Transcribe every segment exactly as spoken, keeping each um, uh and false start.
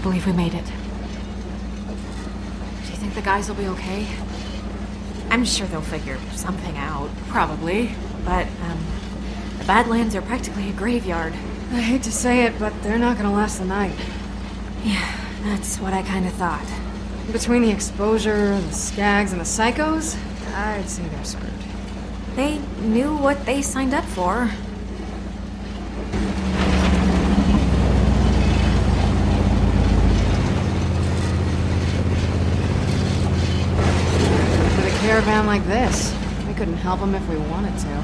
believe we made it. Do you think the guys will be okay? I'm sure they'll figure something out, probably. But, um, the Badlands are practically a graveyard. I hate to say it, but they're not gonna last the night. Yeah, that's what I kind of thought. Between the exposure, the skags, and the psychos, I'd say they're screwed. They knew what they signed up for. With a caravan like this, we couldn't help them if we wanted to.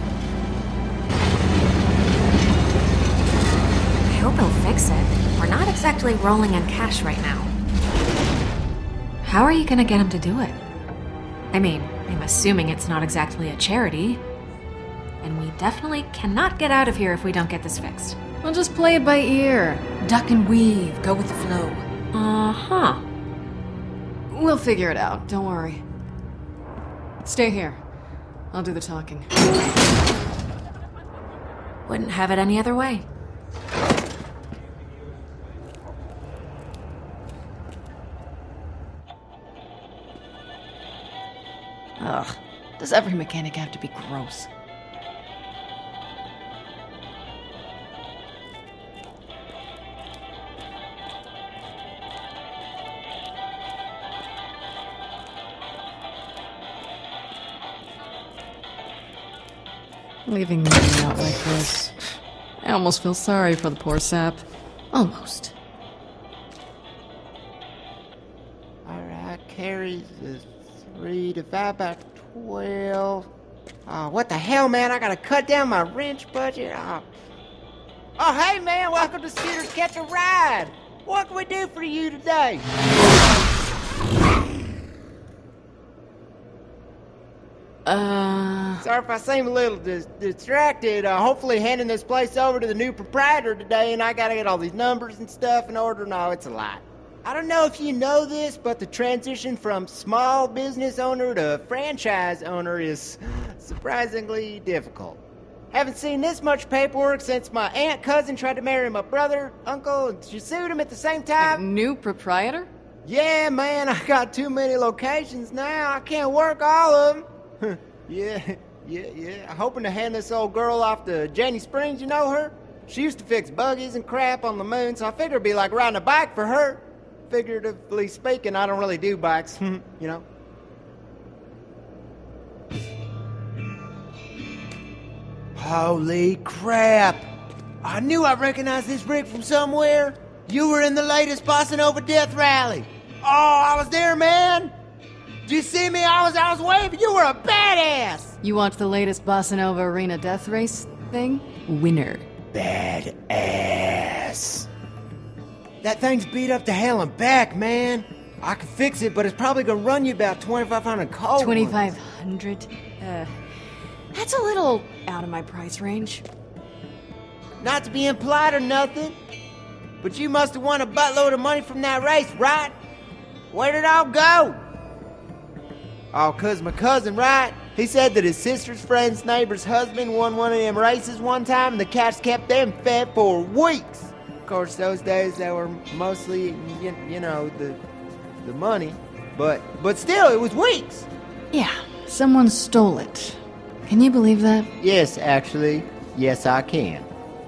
I hope he'll fix it. We're not exactly rolling in cash right now. How are you gonna get him to do it? I mean, I'm assuming it's not exactly a charity. And we definitely cannot get out of here if we don't get this fixed. We'll just play it by ear. Duck and weave, go with the flow. Uh-huh. We'll figure it out, don't worry. Stay here. I'll do the talking. Wouldn't have it any other way. Ugh. Does every mechanic have to be gross? Leaving me out like this. I almost feel sorry for the poor sap. Almost. Alright, carries is three divided by twelve. Oh, what the hell, man? I gotta cut down my wrench budget. Oh, oh hey, man, welcome to Scooter's Catch a Ride. What can we do for you today? Uh... Sorry if I seem a little dis distracted. Uh, hopefully handing this place over to the new proprietor today, and I gotta get all these numbers and stuff in order. No, it's a lot. I don't know if you know this, but the transition from small business owner to franchise owner is surprisingly difficult. Haven't seen this much paperwork since my aunt cousin tried to marry my brother, uncle, and she sued him at the same time. A new proprietor? Yeah, man, I got too many locations now. I can't work all of them. yeah, yeah, yeah. I'm hoping to hand this old girl off to Jenny Springs, you know her? She used to fix buggies and crap on the moon, so I figured it'd be like riding a bike for her. Figuratively speaking, I don't really do bikes, you know? Holy crap! I knew I recognized this rig from somewhere. You were in the latest Bossa Nova Death Rally. Oh, I was there, man! Did you see me? I was, I was waving. You were a badass! You watched the latest Bossa Nova Arena Death Race thing? Winner. Badass. That thing's beat up to hell and back, man. I can fix it, but it's probably gonna run you about twenty-five hundred cold. twenty-five hundred? Uh, that's a little out of my price range. Not to be impolite or nothing, but you must have won a buttload of money from that race, right? Where'd it all go? Oh, 'cause my cousin, right? He said that his sister's friend's neighbor's husband won one of them races one time, and the cats kept them fed for weeks. Of course, those days they were mostly, you, you know, the the money, but but still, it was weeks. Yeah, someone stole it. Can you believe that? Yes, actually, yes, I can.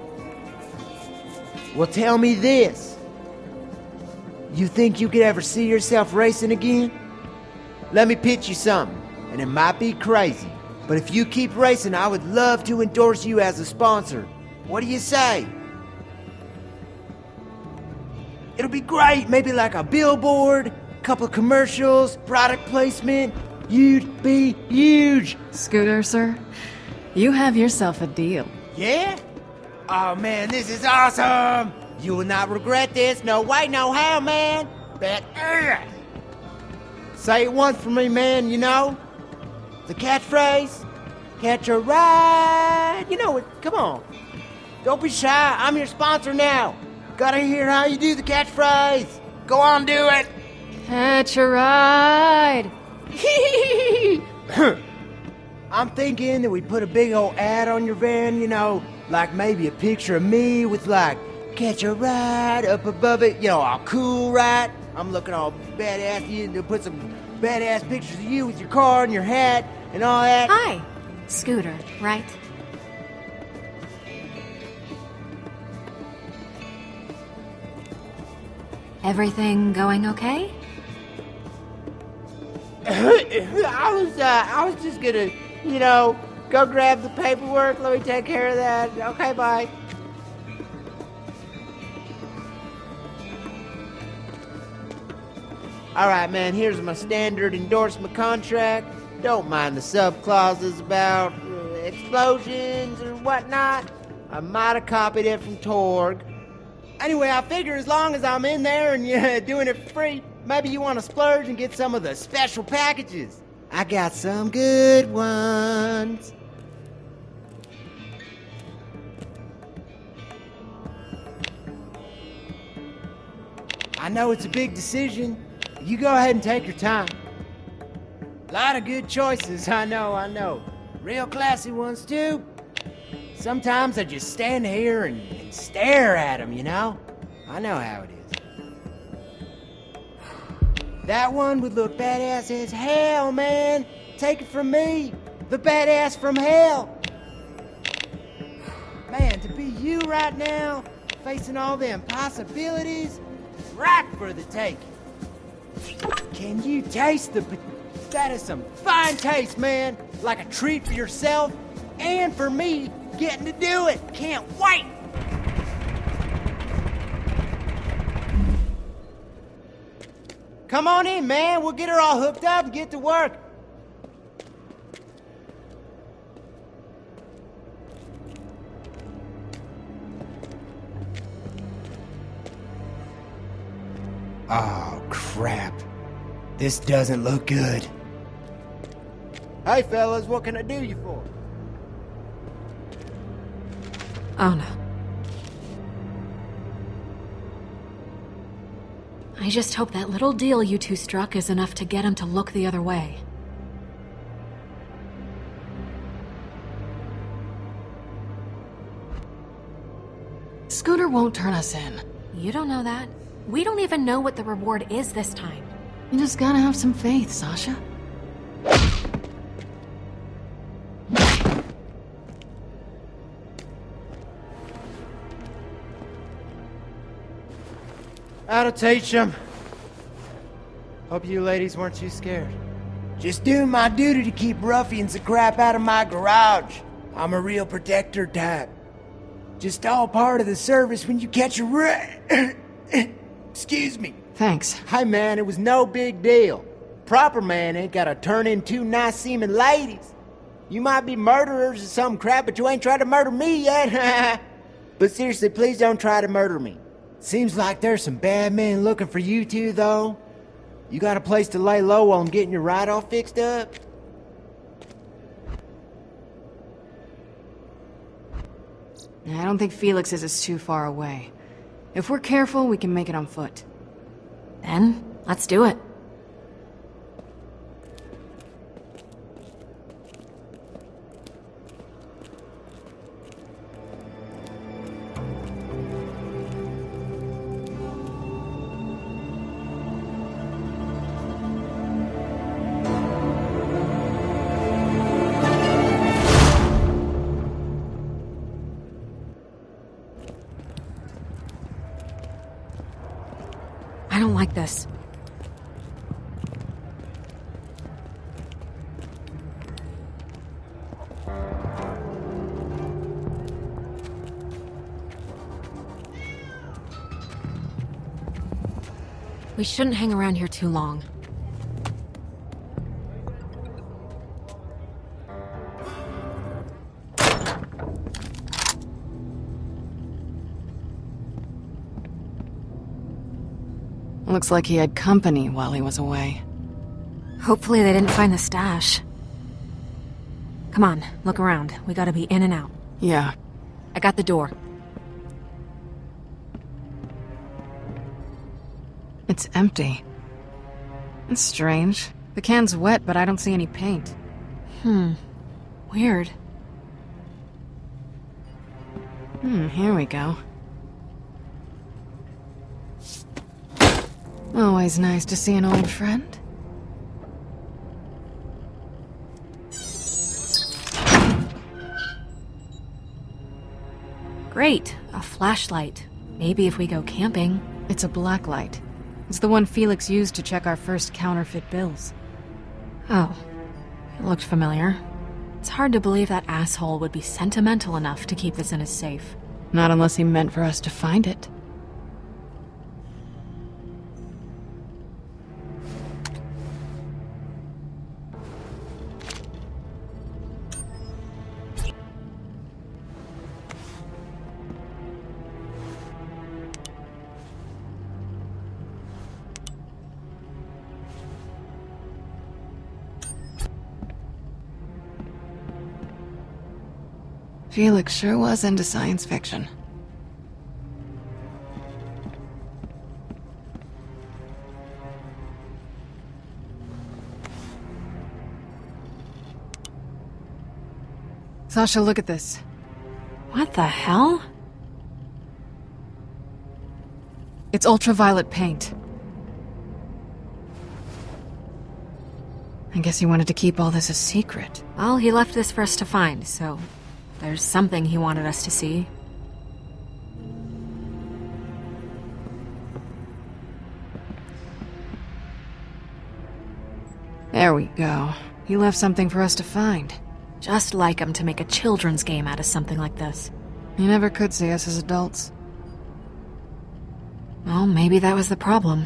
Well, tell me this. You think you could ever see yourself racing again? Let me pitch you something, and it might be crazy, but if you keep racing, I would love to endorse you as a sponsor. What do you say? It'll be great, maybe like a billboard, couple of commercials, product placement. You'd be huge. Scooter, sir, you have yourself a deal. Yeah? Oh man, this is awesome! You will not regret this. No way, no how, man. Bet. Ugh. Say it once for me, man, you know? The catchphrase. Catch a ride. You know it. Come on. Don't be shy. I'm your sponsor now. Gotta hear how you do the catchphrase. Go on, do it. Catch a ride. I'm thinking that we put a big old ad on your van, you know, like maybe a picture of me with like catch a ride up above it. You know, all cool, right? I'm looking all badass. You put some badass pictures of you with your car and your hat and all that. Hi. Scooter, right? Everything going okay? I was, uh, I was just gonna, you know, go grab the paperwork. Let me take care of that. Okay, bye. All right, man, here's my standard endorsement contract. Don't mind the sub-clauses about uh, explosions or whatnot. I might have copied it from Torg. Anyway, I figure as long as I'm in there and you're doing it for free, maybe you want to splurge and get some of the special packages. I got some good ones. I know it's a big decision. You go ahead and take your time. A lot of good choices, I know, I know. Real classy ones, too. Sometimes I just stand here and, and stare at them, you know? I know how it is. That one would look badass as hell, man. Take it from me, the badass from hell. Man, to be you right now, facing all the impossibilities, right for the taking. Can you taste the... That is some fine taste, man. Like a treat for yourself and for me getting to do it. Can't wait. Come on in, man. We'll get her all hooked up and get to work. Oh, crap. This doesn't look good. Hey, fellas, what can I do you for? Oh no. I just hope that little deal you two struck is enough to get him to look the other way. Scooter won't turn us in. You don't know that. We don't even know what the reward is this time. You just gotta have some faith, Sasha. That'll teach them. Hope you ladies weren't too scared. Just doing my duty to keep ruffians the crap out of my garage. I'm a real protector type. Just all part of the service when you catch a ra- Excuse me. Thanks. Hey man, it was no big deal. Proper man ain't gotta turn in two nice-seeming ladies. You might be murderers or some crap, but you ain't tried to murder me yet. But seriously, please don't try to murder me. Seems like there's some bad men looking for you two, though. You got a place to lay low while I'm getting your ride all fixed up? I don't think Felix's is too far away. If we're careful, we can make it on foot. Then, let's do it. I don't like this. We shouldn't hang around here too long. Looks like he had company while he was away. Hopefully they didn't find the stash. Come on, look around. We gotta be in and out. Yeah. I got the door. It's empty. It's strange. The can's wet, but I don't see any paint. Hmm. Weird. Hmm, here we go. Always nice to see an old friend. Great, a flashlight. Maybe if we go camping. It's a blacklight. It's the one Felix used to check our first counterfeit bills. Oh, it looked familiar. It's hard to believe that asshole would be sentimental enough to keep this in his safe. Not unless he meant for us to find it. Felix sure was into science fiction. Sasha, look at this. What the hell? It's ultraviolet paint. I guess he wanted to keep all this a secret. Well, he left this for us to find, so there's something he wanted us to see. There we go. He left something for us to find. Just like him to make a children's game out of something like this. He never could see us as adults. Well, maybe that was the problem.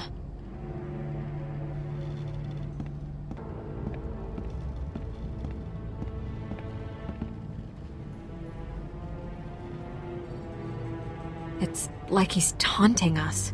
It's like he's taunting us.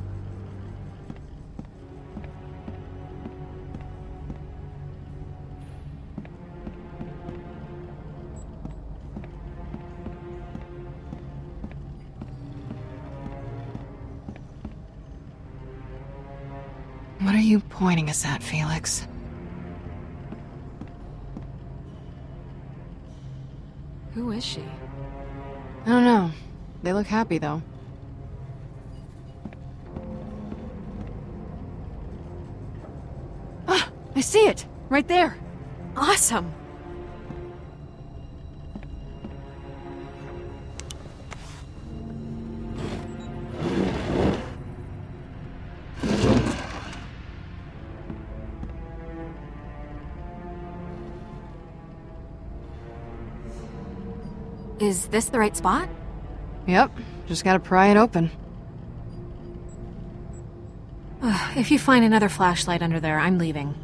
What are you pointing us at, Felix? Who is she? I don't know. They look happy, though. Ah! I see it! Right there! Awesome! Is this the right spot? Yep. Just gotta pry it open. Ugh, if you find another flashlight under there, I'm leaving.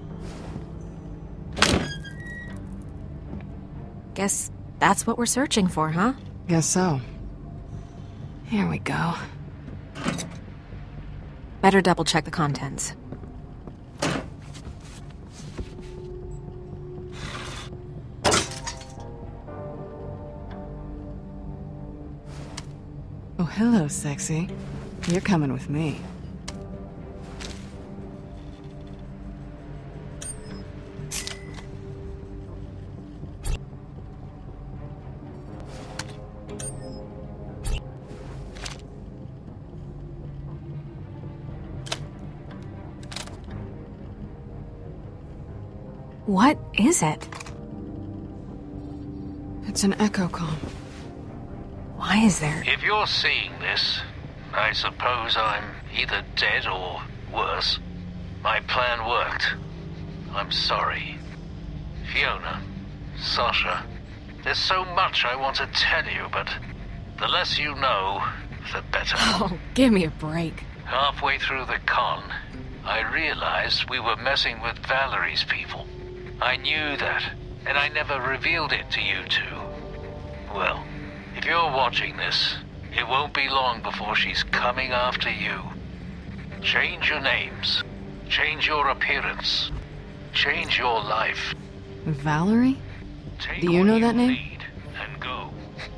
Guess that's what we're searching for, huh? Guess so. Here we go. Better double check the contents. Oh, hello, sexy. You're coming with me. What is it? It's an echo comm. Why is there... If you're seeing this, I suppose I'm either dead or worse. My plan worked. I'm sorry. Fiona, Sasha, there's so much I want to tell you, but the less you know, the better. Oh, give me a break. Halfway through the con, I realized we were messing with Valerie's people. I knew that, and I never revealed it to you two. Well, if you're watching this, it won't be long before she's coming after you. Change your names. Change your appearance. Change your life. Valerie? Take Do you what know that name? need and go.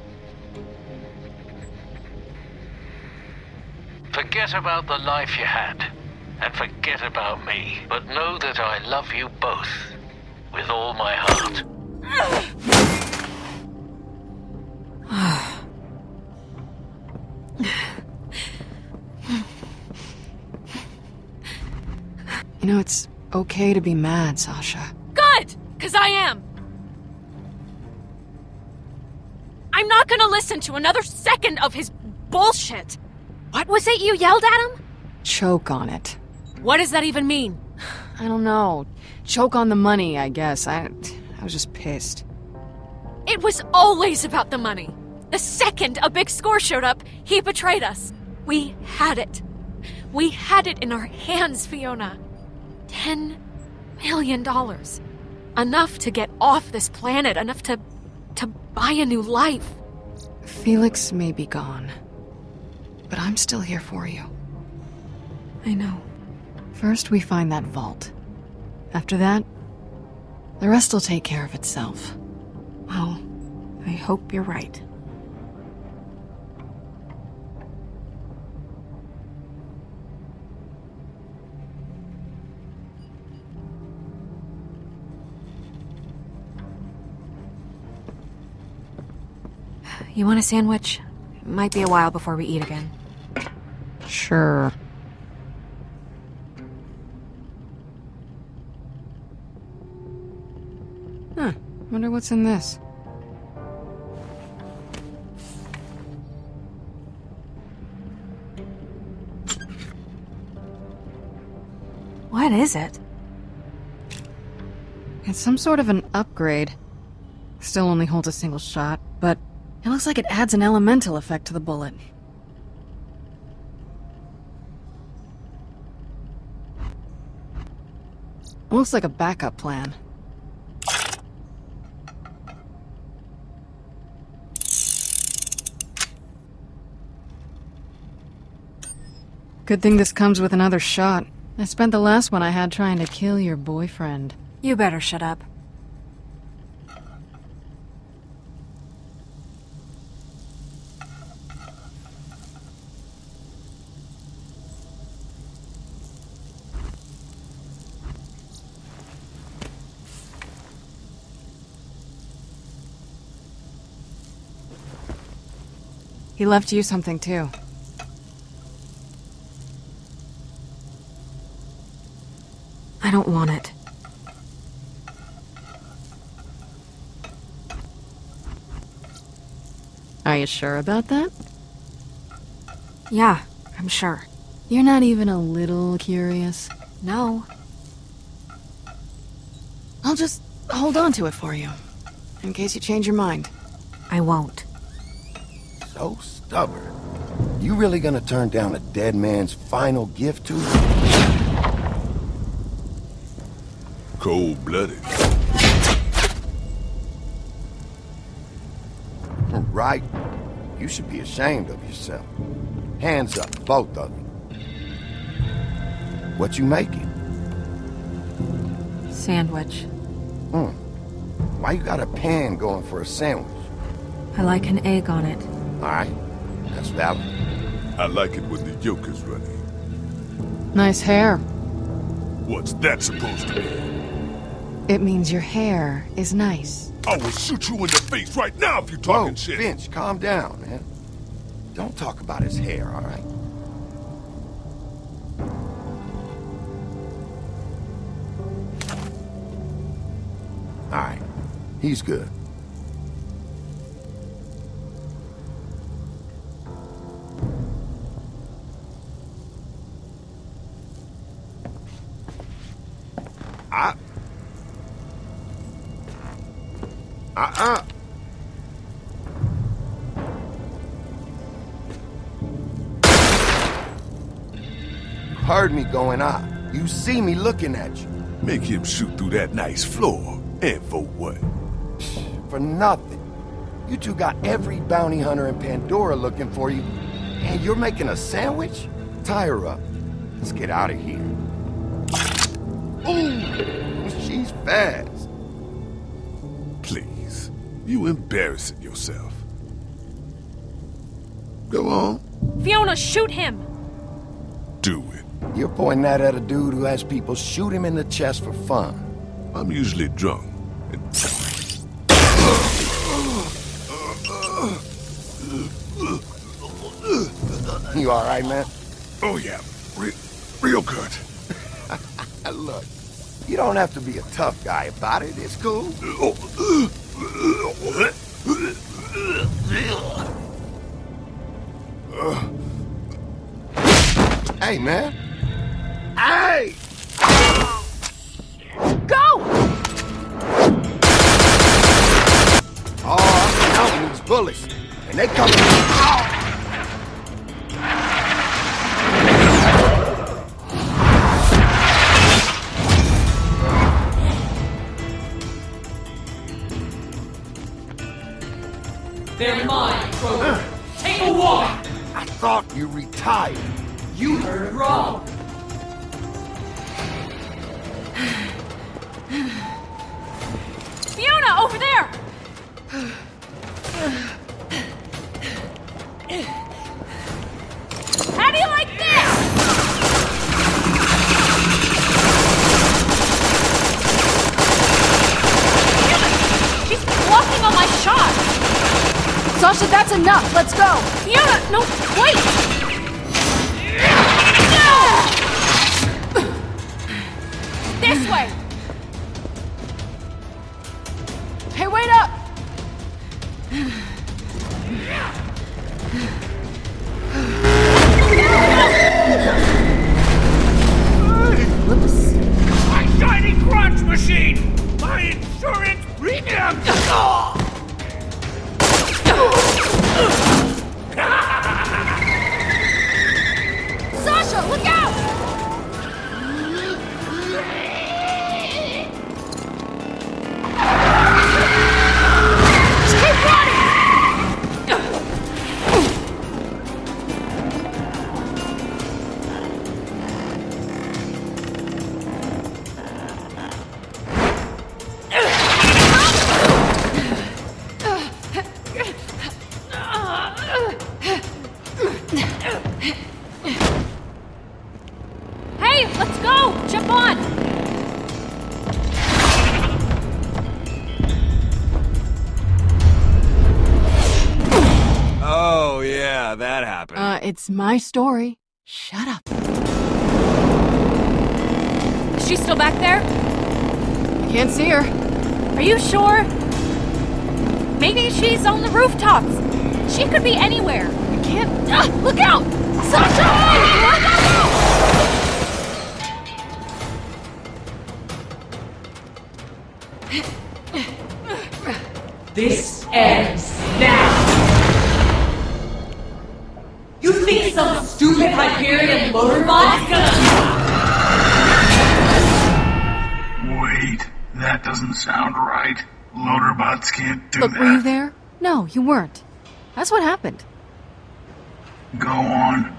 Forget about the life you had, and forget about me. But know that I love you both, with all my heart. You know, it's okay to be mad, Sasha. Good! Cause I am! I'm not gonna listen to another second of his bullshit! What was it you yelled at him? Choke on it. What does that even mean? I don't know. Choke on the money, I guess. I, I was just pissed. It was always about the money. The second a big score showed up, he betrayed us. We had it. We had it in our hands, Fiona. Ten million dollars. Enough to get off this planet, enough to... to buy a new life. Felix may be gone, but I'm still here for you. I know. First, we find that vault. After that, the rest will take care of itself. Well, I hope you're right. You want a sandwich? It might be a while before we eat again. Sure. Huh. Wonder what's in this. What is it? It's some sort of an upgrade. Still only holds a single shot, but it looks like it adds an elemental effect to the bullet. Looks like a backup plan. Good thing this comes with another shot. I spent the last one I had trying to kill your boyfriend. You better shut up. He left you something too. I don't want it. Are you sure about that? Yeah, I'm sure. You're not even a little curious? No. I'll just hold on to it for you, in case you change your mind. I won't. So stubborn. You really gonna turn down a dead man's final gift to you? Cold-blooded. Right? You should be ashamed of yourself. Hands up, both of you. What you making? Sandwich. Hmm. Why you got a pan going for a sandwich? I like an egg on it. Alright, that's valid. I like it when the yolk is runny. Nice hair. What's that supposed to mean? It means your hair is nice. I will shoot you in the face right now if you're talking Whoa, shit. Finch, calm down, man. Don't talk about his hair, alright? Alright, he's good. I... Uh-uh. You heard me going out. You see me looking at you. Make him shoot through that nice floor. And for what? For nothing. You two got every bounty hunter in Pandora looking for you. And you're making a sandwich? Tie her up. Let's get out of here. Ooh, she's fast. Please. You embarrassing yourself. Go on. Fiona, shoot him! Do it. You're pointing that at a dude who has people shoot him in the chest for fun. I'm usually drunk. And... You alright, man? Oh yeah, Re real good. Uh, look, you don't have to be a tough guy about it. It's cool. Hey, man. Hey! Go! Oh, I'm counting these bullets. And they come... Oh! They're mine, Kroger. Take a walk! I thought you retired. You heard wrong. Fiona, over there! How do you like this? She's blocking all my shots! Sasha, that's enough! Let's go! Fiona, no, wait! This way! Hey, wait up! Whoops. My shiny crunch machine! My insurance premium! Sasha, look out! Just keep running! Hey, let's go! Jump on! Oh, yeah, that happened. Uh, it's my story. Shut up. Is she still back there? I can't see her. Are you sure? Maybe she's on the rooftops. She could be anywhere. I can't. Ah, look out! Sasha! This ends now! You think some stupid Hyperion motorbot's gonna... Wait, that doesn't sound right. Loaderbots can't do Look, that. were you there? No, you weren't. That's what happened. Go on.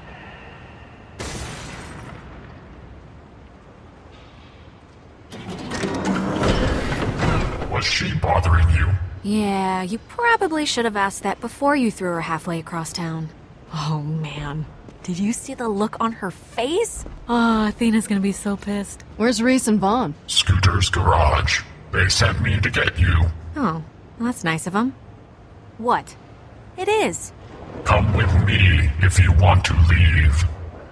Was she bothering you? Yeah, you probably should have asked that before you threw her halfway across town. Oh, man. Did you see the look on her face? Oh, Athena's gonna be so pissed. Where's Reese and Vaughn? Scooter's garage. They sent me to get you. Oh, well, that's nice of them. What? It is. Come with me if you want to leave.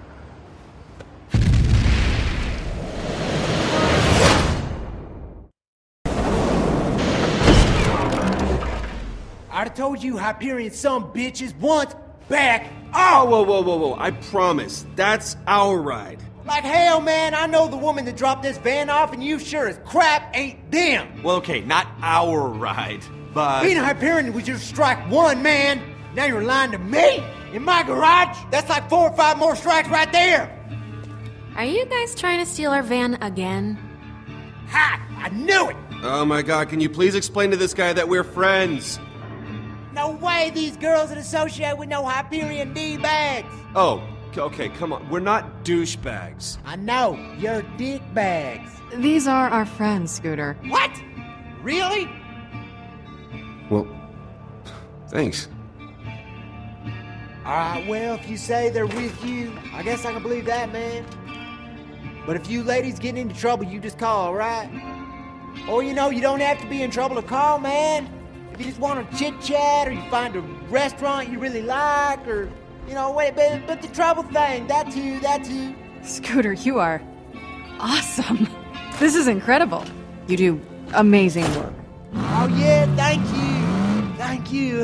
I'd have told you Hyperion some bitches once, back Oh, off! whoa, whoa, whoa, whoa. I promise. That's our ride. Like hell, man, I know the woman that dropped this van off, and you sure as crap ain't them! Well, okay, not our ride, but... Being a Hyperion was your strike one, man! Now you're lying to me? In my garage? That's like four or five more strikes right there! Are you guys trying to steal our van again? Ha! I knew it! Oh my god, can you please explain to this guy that we're friends? No way these girls would associate with no Hyperion D-bags! Oh, okay, come on. We're not douchebags. I know, you're dick bags. These are our friends, Scooter. What? Really? Well, thanks. Alright, well, if you say they're with you, I guess I can believe that, man. But if you ladies get into trouble, you just call, alright? Or, you know, you don't have to be in trouble to call, man. If you just want to chit-chat, or you find a restaurant you really like, or, you know, wait, but, but the trouble thing, that too, that too. Scooter, you are... awesome. This is incredible. You do amazing work. Oh yeah, thank you. Thank you.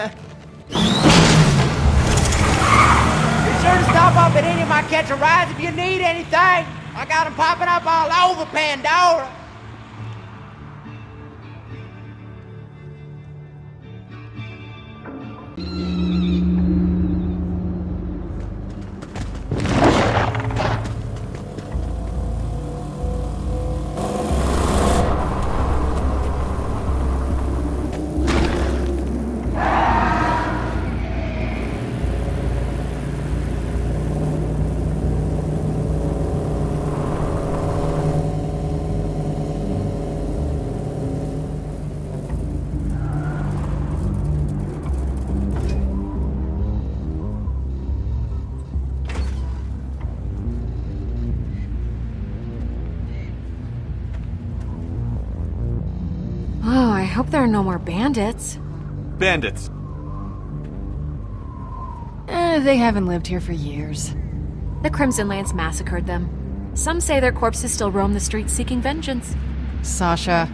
Be sure to stop off at any of my catch a rides if you need anything. I got them popping up all over Pandora. Oh, I hope there are no more bandits. Bandits. Eh, they haven't lived here for years. The Crimson Lance massacred them. Some say their corpses still roam the streets seeking vengeance. Sasha.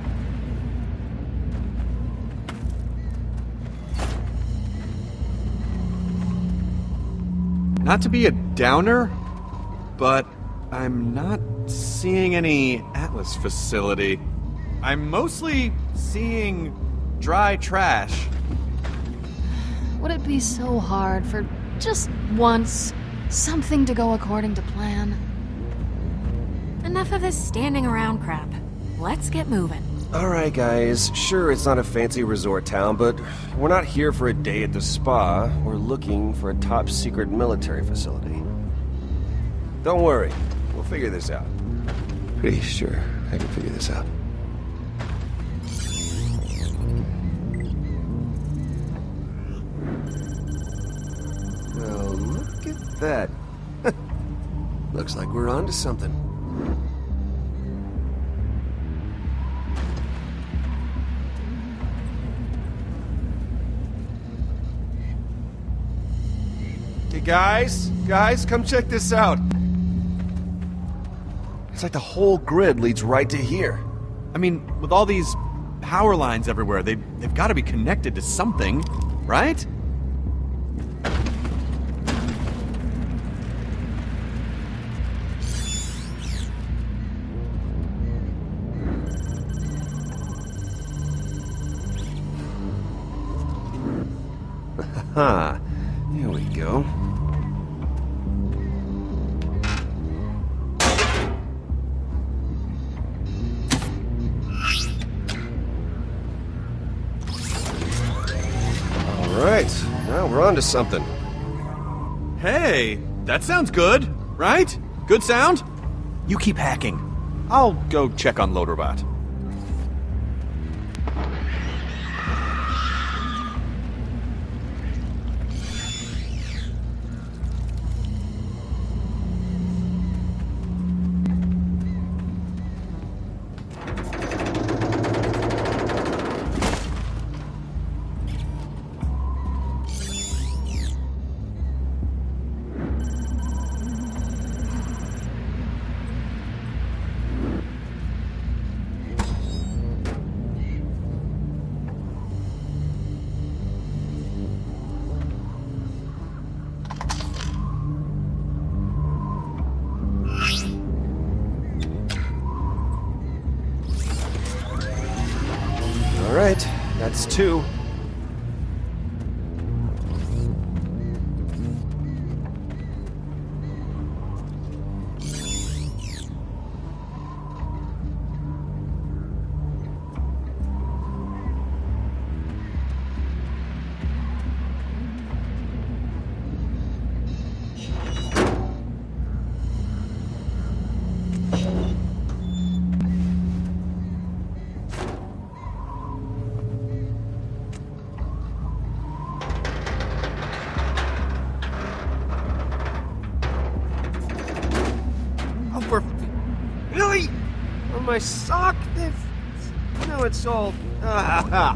Not to be a downer, but I'm not seeing any Atlas facility. I'm mostly seeing dry trash. Would it be so hard for just once something to go according to plan? Enough of this standing around crap. Let's get moving. Alright guys, sure it's not a fancy resort town, but we're not here for a day at the spa. We're looking for a top secret military facility. Don't worry, we'll figure this out. Pretty sure I can figure this out. Well, look at that. Looks like we're onto something. Hey guys, guys, come check this out. It's like the whole grid leads right to here. I mean, with all these power lines everywhere, they, they've got to be connected to something, right? Huh. Here we go. Alright, now we're on to something. Hey, that sounds good, right? Good sound? You keep hacking. I'll go check on Loaderbot. Alright, that's two. Really? On my sock? No, it's all... Ah,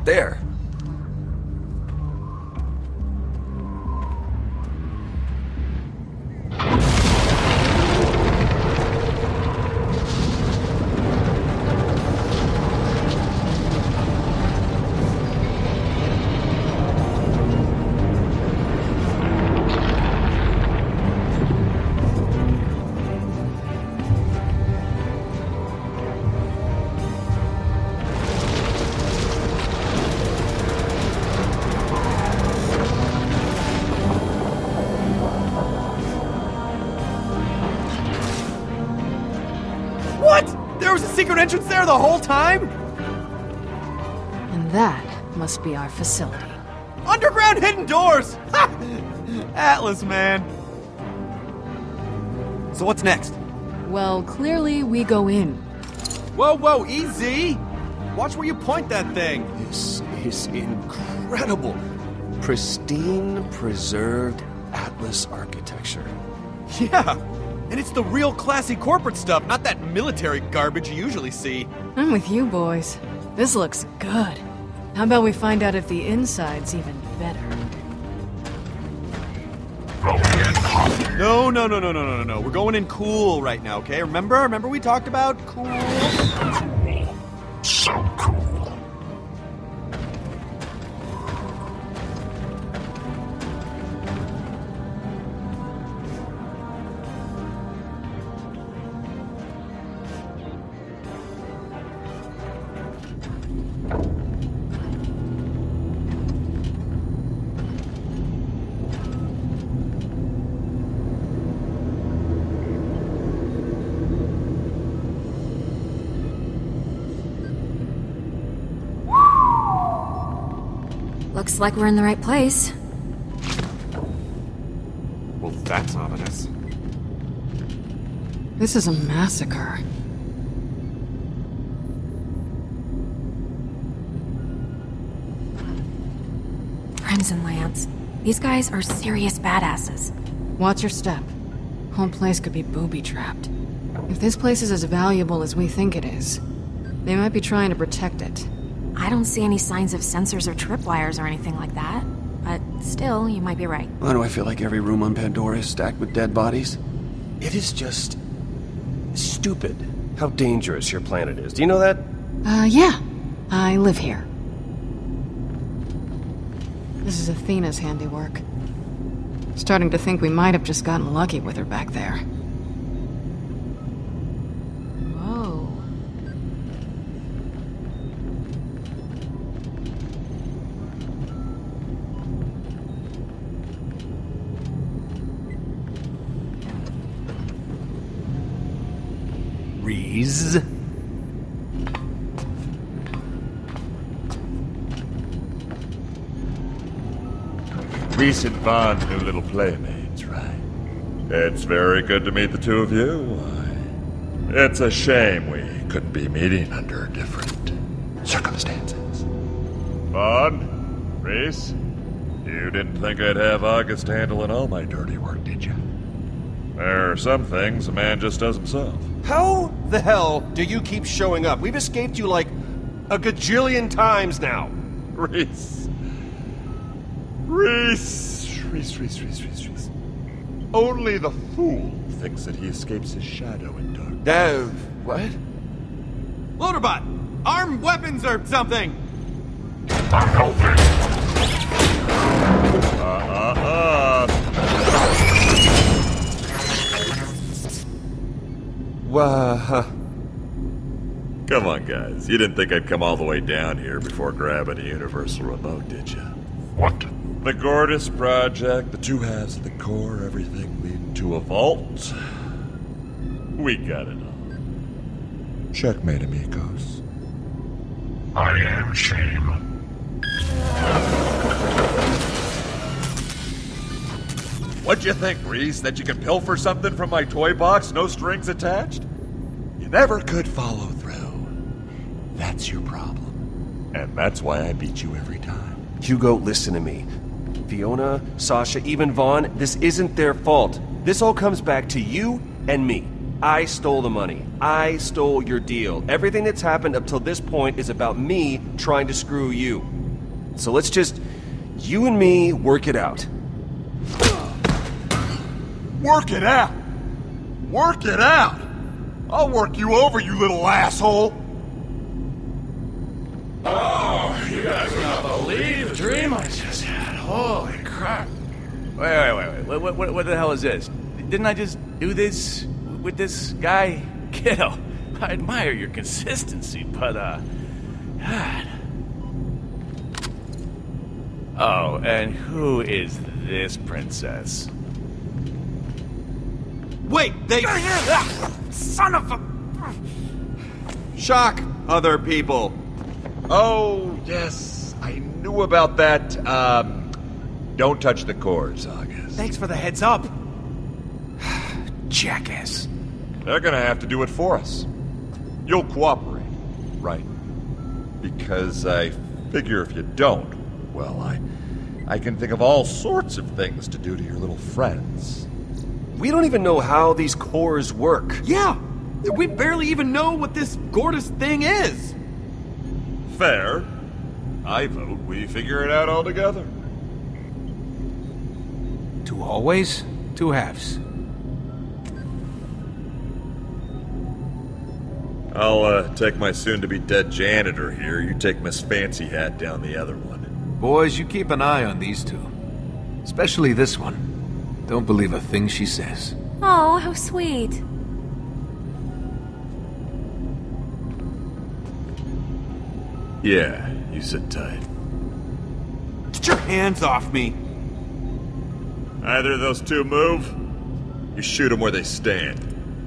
there. There was a secret entrance there the whole time? And that must be our facility. Underground hidden doors! Ha! Atlas, man. So what's next? Well, clearly we go in. Whoa, whoa, easy! Watch where you point that thing. This is incredible. Pristine, preserved Atlas architecture. Yeah, and it's the real classy corporate stuff, not that military garbage you usually see. I'm with you, boys. This looks good. How about we find out if the inside's even better? No, no, no, no, no, no, no, no. We're going in cool right now, okay? Remember? Remember we talked about cool? Cool. So cool. Looks like we're in the right place. Well, that's ominous. This is a massacre. Crimson Lance. These guys are serious badasses. Watch your step. Whole place could be booby-trapped. If this place is as valuable as we think it is, they might be trying to protect it. I don't see any signs of sensors or tripwires or anything like that. But still, you might be right. Why do I feel like every room on Pandora is stacked with dead bodies? It is just... stupid how dangerous your planet is. Do you know that? Uh, yeah. I live here. This is Athena's handiwork. Starting to think we might have just gotten lucky with her back there. Whoa. Reese? Reese and Vaughn's new little playmates, right? It's very good to meet the two of you. Why, it's a shame we couldn't be meeting under different circumstances. Vaughn, Reese, you didn't think I'd have August handling all my dirty work, did you? There are some things a man just does himself. How the hell do you keep showing up? We've escaped you like a gajillion times now. Reese. Reese. Reese, Reese, Reese, Reese, Reese. Only the fool thinks that he escapes his shadow in dark. Oh, what? Loaderbot! Armed weapons or something! I'm helping. Uh-uh-uh. Well, huh. Come on, guys. You didn't think I'd come all the way down here before grabbing a universal remote, did you? What? The Gortys Project, the two halves of the core, everything leading to a vault. We got it all. Checkmate, amigos. I am shame. What'd you think, Reese? That you can pilfer something from my toy box, no strings attached? You never could follow through. That's your problem. And that's why I beat you every time. Hugo, listen to me. Fiona, Sasha, even Vaughn, this isn't their fault. This all comes back to you and me. I stole the money. I stole your deal. Everything that's happened up till this point is about me trying to screw you. So let's just, you and me, work it out. Work it out! Work it out! I'll work you over, you little asshole! Oh, you guys will not believe the dream I just had. Holy crap. Wait, wait, wait, wait. What, what, what the hell is this? Didn't I just do this with this guy? Kiddo, I admire your consistency, but, uh... God. Oh, and who is this princess? Wait, they... Son of a... Shock other people. Oh, yes, I knew about that. Um, don't touch the cores, August. Thanks for the heads up. Jackass. They're gonna have to do it for us. You'll cooperate, right? Because I figure if you don't, well, I... I can think of all sorts of things to do to your little friends. We don't even know how these cores work. Yeah, we barely even know what this gorgeous thing is. Fair. I vote we figure it out all together. Two hallways, two halves. I'll uh, take my soon-to-be-dead janitor here. You take Miss Fancy Hat down the other one. Boys, you keep an eye on these two. Especially this one. Don't believe a thing she says. Oh, how sweet. Yeah, you sit tight. Get your hands off me. Either of those two move, you shoot them where they stand.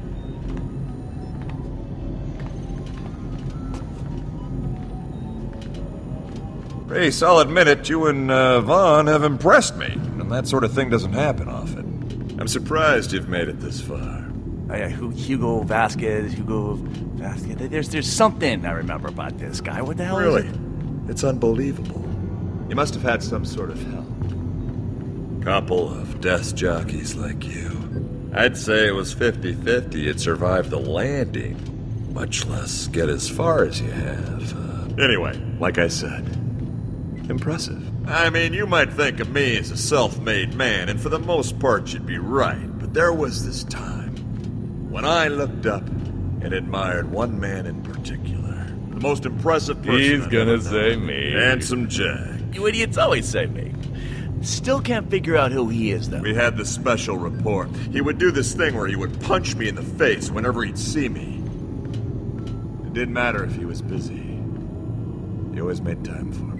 Race, I'll admit it, you and uh, Vaughn have impressed me, and that sort of thing doesn't happen often. I'm surprised you've made it this far. Oh, yeah, Hugo Vasquez, Hugo Vasquez. There's there's something I remember about this guy. What the hell Really? is it? It's unbelievable. You must have had some sort of help. Couple of death jockeys like you. I'd say it was fifty fifty you'd survive the landing, much less get as far as you have. Uh, anyway, like I said, impressive. I mean, you might think of me as a self-made man, and for the most part you'd be right, but there was this time when I looked up and admired one man in particular. The most impressive person He's I've gonna ever say known. me. Handsome Jack. You idiots always say me. Still can't figure out who he is, though. We had this special rapport. He would do this thing where he would punch me in the face whenever he'd see me. It didn't matter if he was busy. He always made time for me.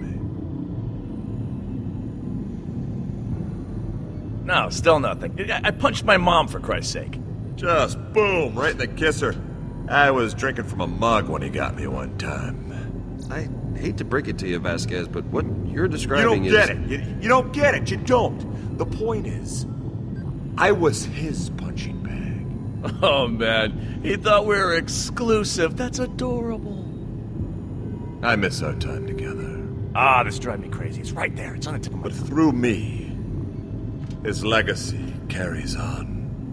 No, still nothing. I I punched my mom, for Christ's sake. Just boom, right in the kisser. I was drinking from a mug when he got me one time. I hate to break it to you, Vasquez, but what you're You describing don't is... get it. You, you don't get it. You don't. The point is, I was his punching bag. Oh, man. He thought we were exclusive. That's adorable. I miss our time together. Ah, this drives me crazy. It's right there. It's on the tip of my But tongue. through me, his legacy carries on.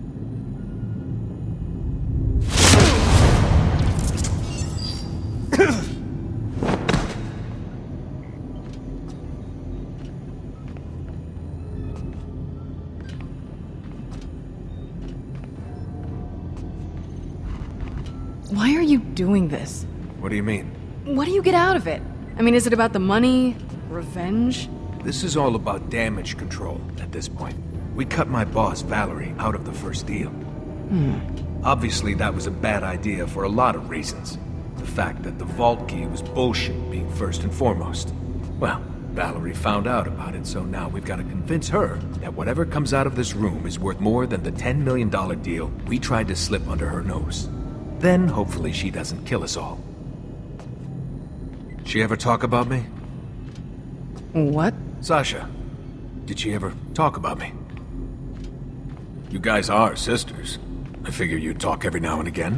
Why are you doing this? What do you mean? What do you get out of it? I mean, is it about the money? Revenge? This is all about damage control at this point. We cut my boss, Valerie, out of the first deal. Hmm. Obviously, that was a bad idea for a lot of reasons. The fact that the vault key was bullshit being first and foremost. Well, Valerie found out about it, so now we've got to convince her that whatever comes out of this room is worth more than the ten million dollar deal we tried to slip under her nose. Then, hopefully, she doesn't kill us all. She ever talk about me? What? Sasha, did she ever talk about me? You guys are sisters. I figure you'd talk every now and again.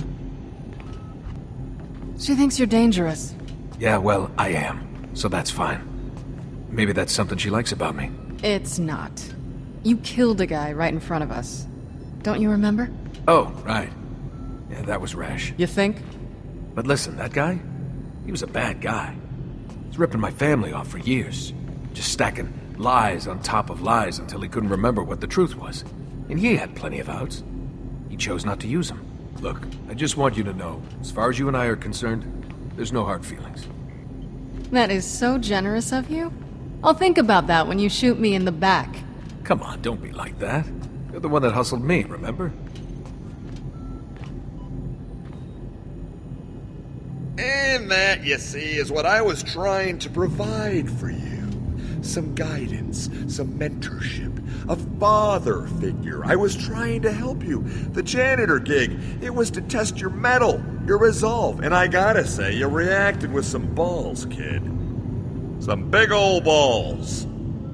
She thinks you're dangerous. Yeah, well, I am, so that's fine. Maybe that's something she likes about me. It's not. You killed a guy right in front of us. Don't you remember? Oh, right. Yeah, that was rash. You think? But listen, that guy? He was a bad guy. He's ripping my family off for years. just stacking lies on top of lies until he couldn't remember what the truth was. And he had plenty of outs. He chose not to use them. Look, I just want you to know, as far as you and I are concerned, there's no hard feelings. That is so generous of you. I'll think about that when you shoot me in the back. Come on, don't be like that. You're the one that hustled me, remember? And that, you see, is what I was trying to provide for you. Some guidance, some mentorship, a father figure. I was trying to help you. The janitor gig, it was to test your mettle, your resolve. And I gotta say, you reacted with some balls, kid. Some big old balls.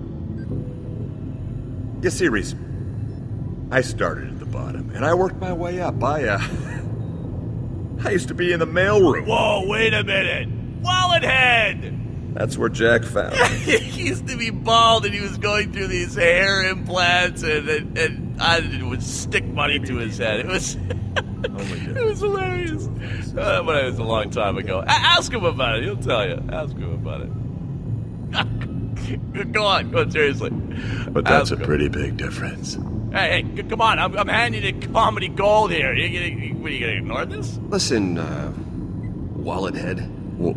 You see, Reese, I started at the bottom, and I worked my way up. I, uh... I used to be in the mailroom. Whoa, wait a minute. Wallet head! That's where Jack found me. He used to be bald and he was going through these hair implants and, and, and I would stick money to his head. It was it was hilarious. Uh, but it was a long time ago. A- ask him about it. He'll tell you. Ask him about it. Go on. Go on, seriously. But that's ask a pretty him. Big difference. Hey, hey, come on. I'm, I'm handing you comedy gold here. You, you, what, are you going to ignore this? Listen, uh, wallet head. Well,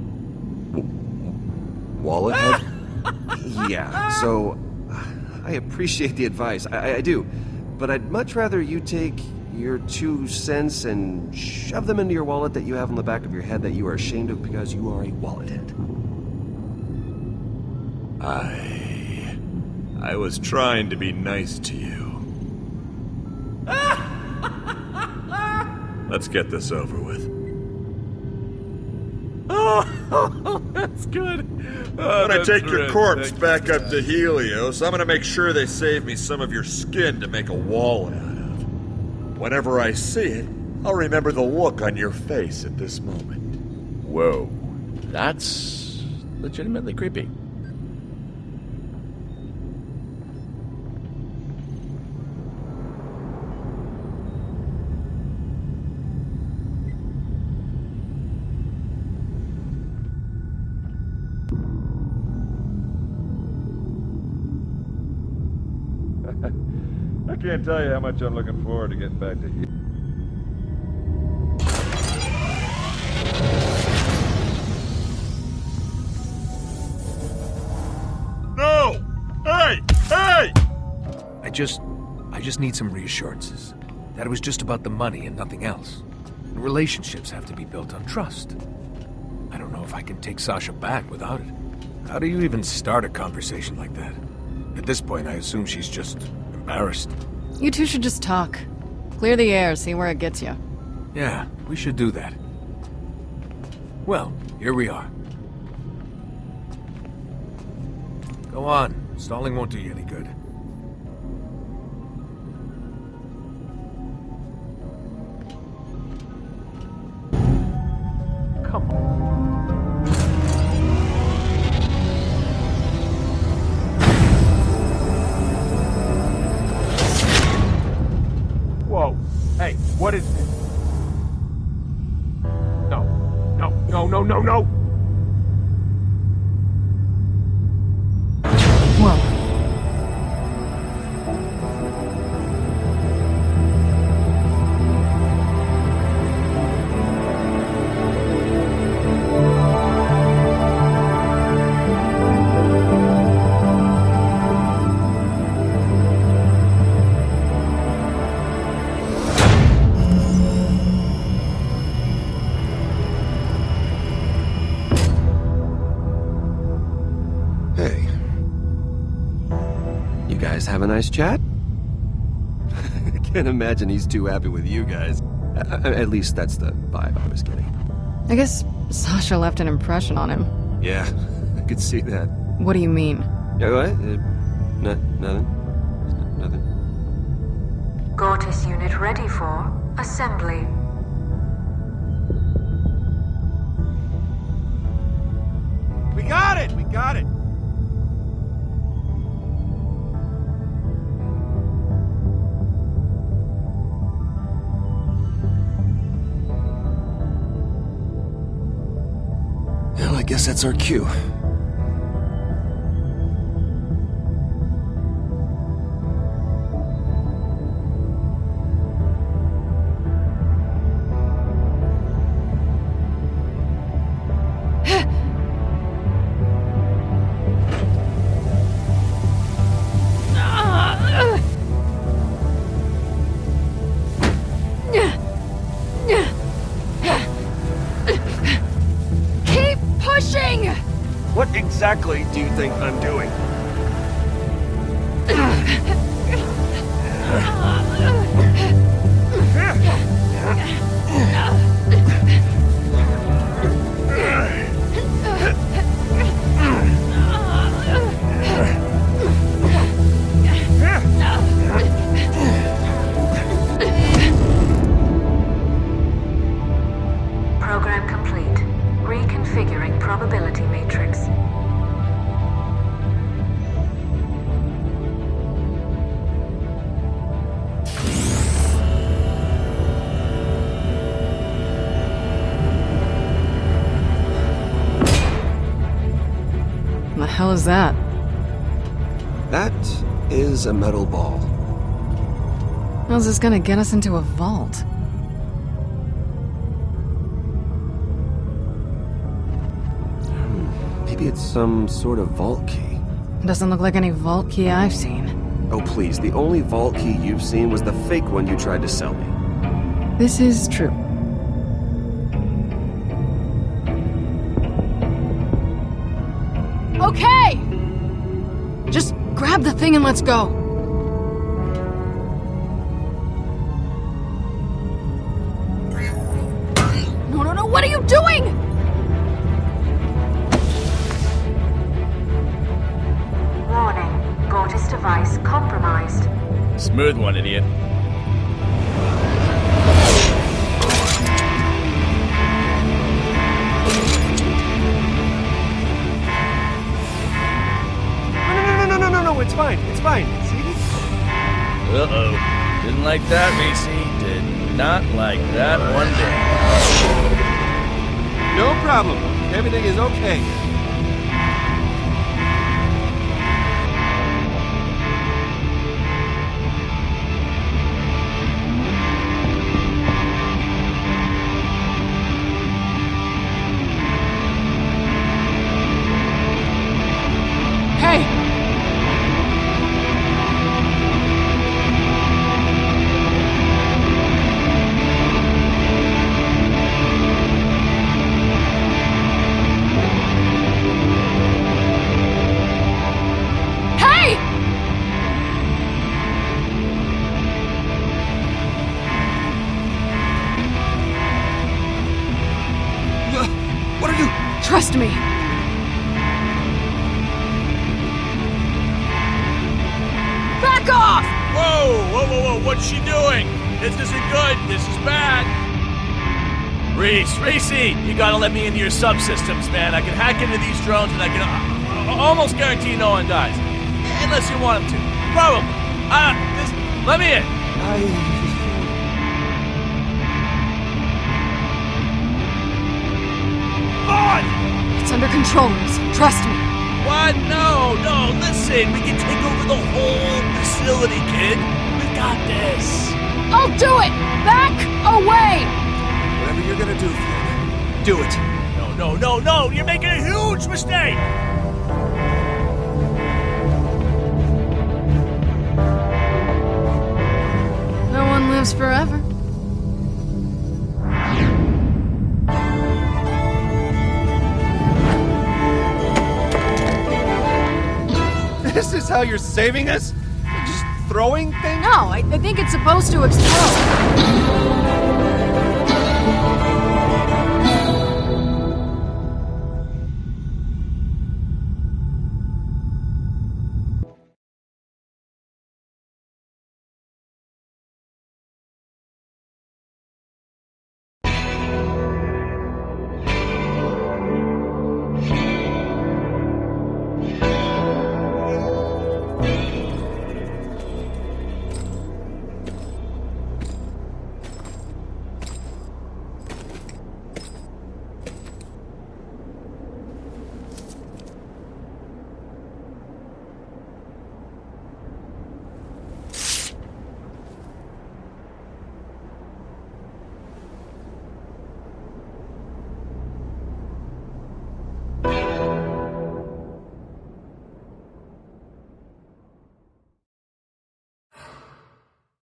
wallet head? Yeah, so I appreciate the advice. I, I do. But I'd much rather you take your two cents and shove them into your wallet that you have on the back of your head that you are ashamed of because you are a wallet head. I... I was trying to be nice to you. Let's get this over with. Oh, that's good. Oh, I'm gonna take your right. corpse Thank back you. up to Helios. I'm gonna make sure they save me some of your skin to make a wallet out of. Whenever I see it, I'll remember the look on your face at this moment. Whoa. That's legitimately creepy. I can't tell you how much I'm looking forward to getting back to you. No! Hey! Hey! I just... I just need some reassurances. That it was just about the money and nothing else. And relationships have to be built on trust. I don't know if I can take Sasha back without it. How do you even start a conversation like that? At this point, I assume she's just embarrassed. You two should just talk. Clear the air, see where it gets you. Yeah, we should do that. Well, here we are. Go on. Stalling won't do you any good. Come on. Whoa. Hey, what is this? No. No, no, no, no, no! Whoa. Have a nice chat? I can't imagine he's too happy with you guys. At least that's the vibe I was getting. I guess Sasha left an impression on him. Yeah, I could see that. What do you mean? Yeah, what? Uh, no, nothing. Nothing. Gortys unit ready for assembly. We got it! We got it! Well, I guess that's our cue. What exactly do you think I'm doing? Program complete. Reconfiguring probability matrix. The hell is that? That is a metal ball. How's this gonna get us into a vault? Maybe it's some sort of vault key. Doesn't look like any vault key I've seen. Oh please, the only vault key you've seen was the fake one you tried to sell me. This is true. Okay! Just grab the thing and let's go. No, no, no, what are you doing? Warning. Gorgeous device compromised. Smooth one, idiot. It's fine, it's fine. See? Uh-oh. Didn't like that, Macy. Did not like that one bit. No problem. Everything is okay. Hey! Trust me. Back off! Whoa, whoa, whoa, whoa, what's she doing? This isn't good, this is bad. Reese, Reese, you gotta let me into your subsystems, man. I can hack into these drones and I can uh, almost guarantee no one dies. Unless you want them to. Probably. Uh, just let me in. I... It's under control, Reese. Trust me. What? No, no, listen. We can take over the whole facility, kid. We got this. I'll do it! Back away! Whatever you're gonna do, Fiona, do it. No, no, no, no. You're making a huge mistake. No one lives forever. This is how you're saving us? Just throwing things? No, I, I think it's supposed to explode.